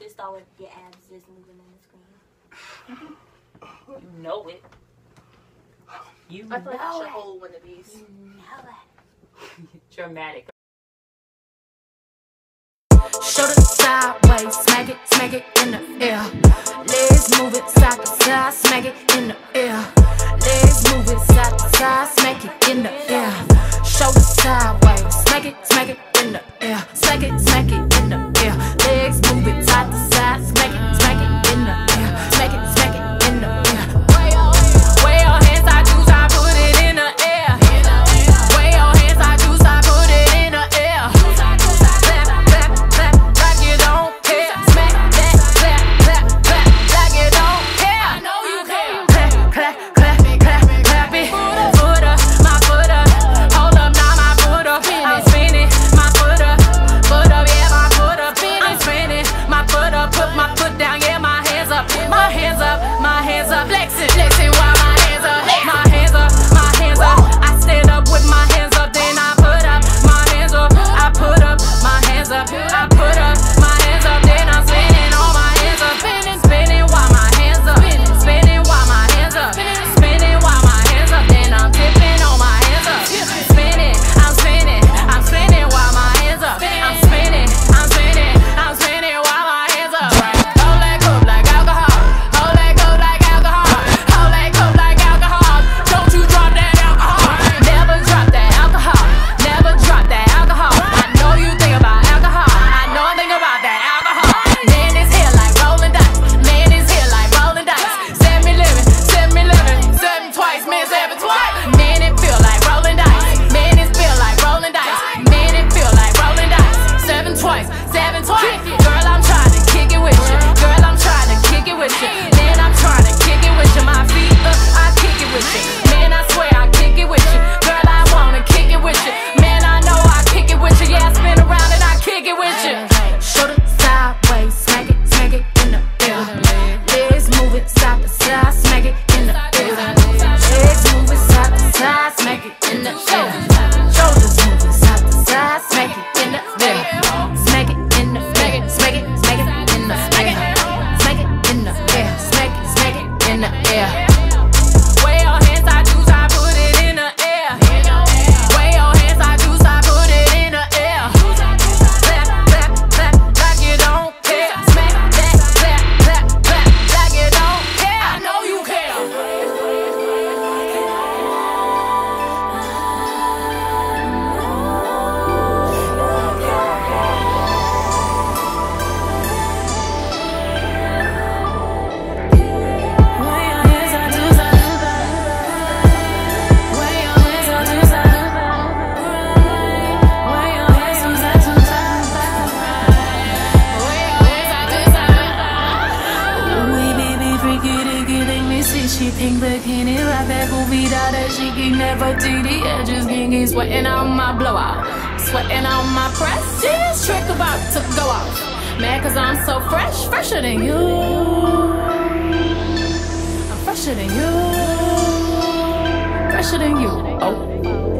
could start with your abs just moving in the screen. You know it. You I feel like I should know hold one of these. You know it. Dramatic. Shoulder sideways, smack it in the air. Legs move it side to side, smack it in the air. Legs move it side to side, smack it in the air. Shoulder sideways, smack it in the air. Smack it in the air. Legs move it side to side, smack it in the air. Smack it in the air. Way your hands, I choose, I put it in the air. Way your hands, I choose, I put it in the air. Clap, like you don't care. Smack that, clap, like you don't care. I know you care. Clap it. Foot up, my foot up. Hold up, now my foot up. I'm spinning, my foot up, yeah, my foot up. I'm spinning, my foot up, put my foot down, yeah, my hands up, flexing while my hands up, I stand up with my hands up, then I put up my hands up, I put up my hands up, then I'm spinning all my hands up, spinning while my hands up, spinning while my hands up, then I'm tipping on my hands up, spinning, I'm spinning while my hands up, I'm spinning while my hands up. Hold that cup like alcohol, hold that cup like alcohol, hold that cup like alcohol. Don't you drop that alcohol, never drop that alcohol, never drop that alcohol. I know you think about alcohol, I know I think about that alcohol. Man is here like rolling dice, man is here like rolling dice. 7 me living, 7 twice, man 7 twice. Man it feel like rolling dice, man it feel like rolling dice, man it feel like rolling dice. 7 twice, 7 twice. Girl, I'm trying to kick it with you, girl, I'm trying to kick it with you. Man, I'm trying to kick it with you, my feet up, I kick it with you. Man, I swear I kick it with you, girl, I wanna kick it with you. Man, I know I kick it with you, yeah, I spin around and I kick it with you. Shoulder sideways, smack it in the air. Legs move it side to side, smack it in the air. Legs move it side to side, smack it in the air. Shoulders move it side to side, smack it in the air. Smack it in the air, smack it in the air. Smack it in the air, smack it in the air. Way your hands, I choose, I put it in the air. Way your hands, I choose, I put it in the air. Clap, like you don't care. Smack that, clap, like you don't care. I know you care. She pink bikini, right back movie that she can never see the edges. Gingy sweating on my blowout, sweating on my press. This trick about to go off. Mad cause I'm so fresh, fresher than you. I'm fresher than you, fresher than you. Oh.